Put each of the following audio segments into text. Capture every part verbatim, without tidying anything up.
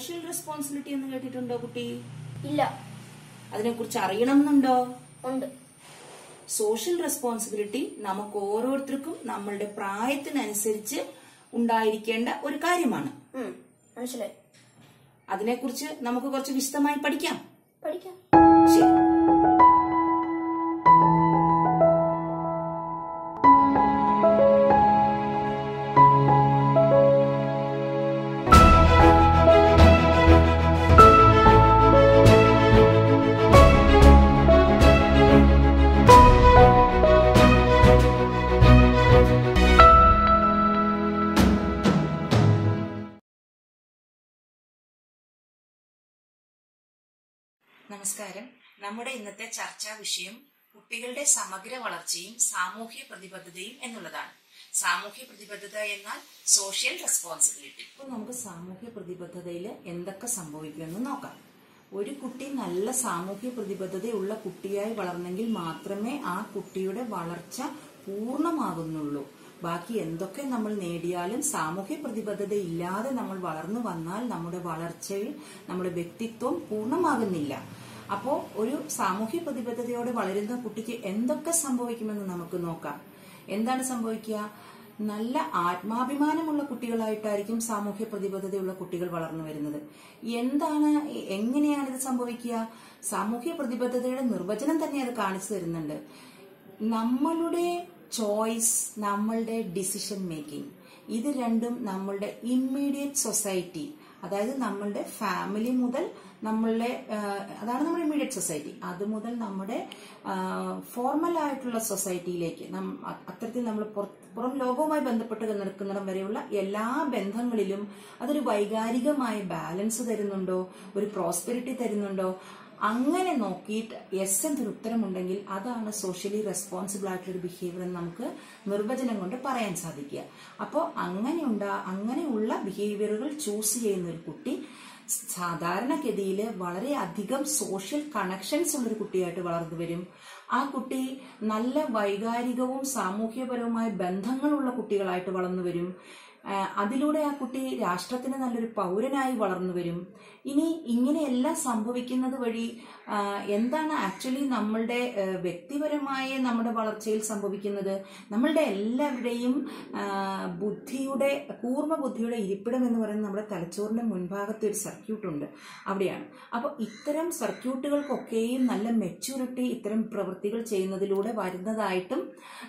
Social responsibility എന്ന് കേട്ടിട്ടുണ്ടോ കുട്ടി? ഇല്ല. അതിനെ കുറിച്ച് അറിയണമെന്നുണ്ടോ? ഉണ്ട്. സോഷ്യൽ റെസ്പോൺസിബിലിറ്റി നമുക്ക് ഓരോരുത്തർക്കും നമ്മളുടെ പ്രായത്തിനനുസരിച്ച് ഉണ്ടായിരിക്കേണ്ട ഒരു കാര്യമാണ്. മനസ്സിലായി. അതിനെക്കുറിച്ച് നമുക്ക് കുറച്ച് വിശദമായി പഠിക്കാം. പഠിക്കാം. ശരി. നമസ്കാരം. നമ്മുടെ ഇന്നത്തെ ചർച്ചാ വിഷയം കുട്ടികളുടെ സമഗ്ര വളർച്ചയും സാമൂഹ്യ പ്രതിബദ്ധതയും എന്നുള്ളതാണ്. സാമൂഹ്യ പ്രതിബദ്ധത എന്നാൽ സോഷ്യൽ റെസ്പോൺസിബിലിറ്റി. ഇപ്പോൾ നമുക്ക് സാമൂഹ്യ പ്രതിബദ്ധതയിൽ എന്തൊക്കെ സംഭവിക്കുമെന്ന് നോക്കാം. ഒരു കുട്ടി നല്ല സാമൂഹ്യ പ്രതിബദ്ധതയുള്ള കുട്ടിയായി വളർന്നെങ്കിൽ മാത്രമേ ആ കുട്ടിയുടെ വളർച്ച പൂർണ്ണമാകുന്നുള്ളൂ. ബാക്കി എന്തൊക്കെ നമ്മൾ നേടിയാലും സാമൂഹ്യ പ്രതിബദ്ധത ഇല്ലാതെ നമ്മൾ വളർന്നു വന്നാൽ നമ്മുടെ വളർച്ചയിൽ നമ്മുടെ വ്യക്തിത്വം പൂർണ്ണമാകുന്നില്ല. അപ്പോ ഒരു സാമൂഹ്യ പ്രതിബദ്ധതയോടെ വളരുന്ന കുട്ടിക്ക് എന്തൊക്കെ സംഭവിക്കുമെന്ന് നമുക്ക് നോക്കാം. എന്താണ് സംഭവിക്കുക? നല്ല ആത്മാഭിമാനമുള്ള കുട്ടികളായിട്ടായിരിക്കും സാമൂഹ്യ പ്രതിബദ്ധതയുള്ള കുട്ടികൾ വളർന്നു വരുന്നത്. എന്താണ്, എങ്ങനെയാണ് ഇത് സംഭവിക്കുക? സാമൂഹ്യ പ്രതിബദ്ധതയുടെ നിർവചനം തന്നെ അത് കാണിച്ചു തരുന്നുണ്ട്. നമ്മളുടെ ചോയ്സ്, നമ്മളുടെ ഡിസിഷൻ മേക്കിംഗ്, ഇത് രണ്ടും നമ്മളുടെ ഇമ്മീഡിയറ്റ് സൊസൈറ്റി, അതായത് നമ്മളുടെ ഫാമിലി മുതൽ നമ്മളുടെ, അതാണ് നമ്മുടെ ഇമ്മീഡിയറ്റ് സൊസൈറ്റി, അത് മുതൽ നമ്മുടെ ഫോർമൽ ആയിട്ടുള്ള സൊസൈറ്റിയിലേക്ക്, അത്തരത്തിൽ നമ്മൾ പുറം ലോകവുമായി ബന്ധപ്പെട്ട് നിൽക്കുന്നിടം വരെയുള്ള എല്ലാ ബന്ധങ്ങളിലും അതൊരു വൈകാരികമായ ബാലൻസ് തരുന്നുണ്ടോ, ഒരു പ്രോസ്പെരിറ്റി തരുന്നുണ്ടോ? അങ്ങനെ നോക്കിയിട്ട് യെസ് എന്നൊരു ഉത്തരമുണ്ടെങ്കിൽ അതാണ് സോഷ്യലി റെസ്പോൺസിബിൾ ആയിട്ടുള്ള ഒരു ബിഹേവിയർ എന്ന് നമുക്ക് നിർവചനം കൊണ്ട് പറയാൻ സാധിക്കുക. അപ്പോൾ അങ്ങനെ ഉണ്ടാ അങ്ങനെയുള്ള ബിഹേവിയറുകൾ ചൂസ് ചെയ്യുന്ന ഒരു കുട്ടി സാധാരണഗതിയിൽ വളരെ അധികം സോഷ്യൽ കണക്ഷൻസ് ഉള്ളൊരു കുട്ടിയായിട്ട് വളർന്നു വരും. ആ കുട്ടി നല്ല വൈകാരികവും സാമൂഹ്യപരവുമായ ബന്ധങ്ങളുള്ള കുട്ടികളായിട്ട് വളർന്നു വരും. അതിലൂടെ ആ കുട്ടി രാഷ്ട്രത്തിന് നല്ലൊരു പൗരനായി വളർന്നു വരും. ഇനി ഇങ്ങനെയെല്ലാം സംഭവിക്കുന്നത് വഴി എന്താണ് ആക്ച്വലി നമ്മളുടെ വ്യക്തിപരമായ നമ്മുടെ വളർച്ചയിൽ സംഭവിക്കുന്നത്? നമ്മളുടെ എല്ലാവരുടെയും ബുദ്ധിയുടെ, കൂർമ്മ ബുദ്ധിയുടെ ഇരിപ്പിടം എന്ന് പറയുന്നത് നമ്മുടെ തലച്ചോറിന്റെ മുൻഭാഗത്ത് ഒരു സർക്യൂട്ട് ഉണ്ട്, അവിടെയാണ്. അപ്പോൾ ഇത്തരം സർക്യൂട്ടുകൾക്കൊക്കെയും നല്ല മെച്യൂരിറ്റി ഇത്തരം പ്രവൃത്തികൾ ചെയ്യുന്നതിലൂടെ വരുന്നതായിട്ടും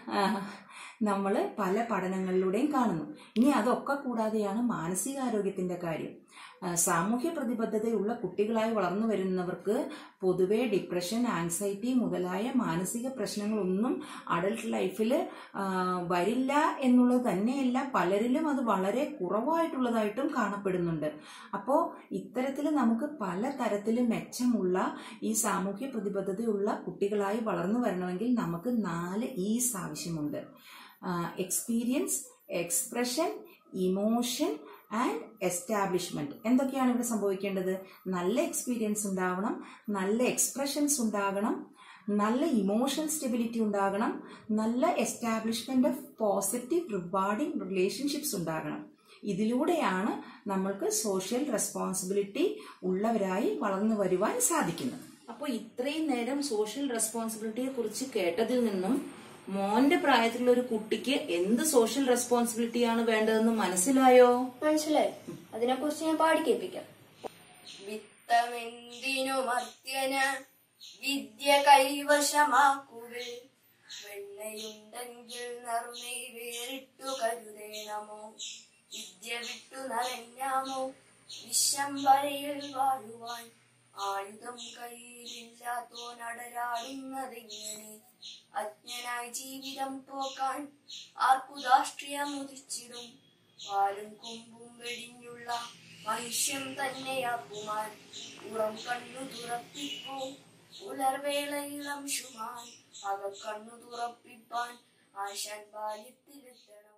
നമ്മൾ പല പഠനങ്ങളിലൂടെയും കാണുന്നു. ഇനി അതൊക്കെ കൂടാതെയാണ് മാനസികാരോഗ്യത്തിന്റെ കാര്യം. സാമൂഹ്യ പ്രതിബദ്ധതയുള്ള കുട്ടികളായി വളർന്നു വരുന്നവർക്ക് പൊതുവെ ഡിപ്രഷൻ, ആൻസൈറ്റി മുതലായ മാനസിക പ്രശ്നങ്ങളൊന്നും അഡൽട്ട് ലൈഫിൽ വരില്ല എന്നുള്ളത് തന്നെയല്ല, പലരിലും അത് വളരെ കുറവായിട്ടുള്ളതായിട്ടും കാണപ്പെടുന്നുണ്ട്. അപ്പോൾ ഇത്തരത്തിൽ നമുക്ക് പല തരത്തിലും മെച്ചമുള്ള ഈ സാമൂഹ്യ പ്രതിബദ്ധതയുള്ള കുട്ടികളായി വളർന്നു വരണമെങ്കിൽ നമുക്ക് നാല് ഈസ് ആവശ്യമുണ്ട്. Experience, expression, emotion and establishment. എന്തൊക്കെയാണ് ഇവിടെ സംഭവിക്കേണ്ടത്? നല്ല എക്സ്പീരിയൻസ് ഉണ്ടാവണം, നല്ല എക്സ്പ്രഷൻസ് ഉണ്ടാകണം, നല്ല ഇമോഷണൽ സ്റ്റെബിലിറ്റി ഉണ്ടാകണം, നല്ല establishment of positive rewarding relationships ഉണ്ടാകണം. ഇതിലൂടെയാണ് നമ്മൾക്ക് സോഷ്യൽ റെസ്പോൺസിബിലിറ്റി ഉള്ളവരായി വളർന്നു വരുവാൻ സാധിക്കുന്നത്. അപ്പോൾ ഇത്രയും നേരം സോഷ്യൽ റെസ്പോൺസിബിലിറ്റിയെ കുറിച്ച് കേട്ടതിൽ നിന്നും മോന്റെ പ്രായത്തിലുള്ള ഒരു കുട്ടിക്ക് എന്ത് സോഷ്യൽ റെസ്പോൺസിബിലിറ്റിയാണ് വേണ്ടതെന്ന് മനസ്സിലായോ? മനസ്സിലായി. അതിനെ കുറിച്ച് ഞാൻ പാടി കേൾപ്പിക്കാം. വിത്തമെന്തിനു മർത്യന വിദ്യ കൈവശമാക്കുവേ, വെണ്ണയുണ്ടെങ്കിൽ നറുനെയ് വേറിട്ടു കരുതേണമോ, വിദ്യ വിട്ടു നരഞ്ഞാമോ വിശംബരയിൽ വാഴുവാൻ, ആയുധം കയ്യിലില്ലാത്തോനടരാടുന്നതെങ്ങനെ, അജ്ഞനായി ജീവിതം പോക്കാൻ ആർക്കു രാഷ്ട്രീയമുദിച്ചിടും, പാലും കൊമ്പും വെടിഞ്ഞുള്ള മനുഷ്യം തന്നെയാക്കുമാൻ, ഉറം കണ്ണു തുറപ്പിപ്പോ പുലർവേളയിളം ശുമാൻ, അകക്കണ്ണു തുറപ്പിപ്പാൻ ആശാൻ ബാല്യത്തിലെത്തണം.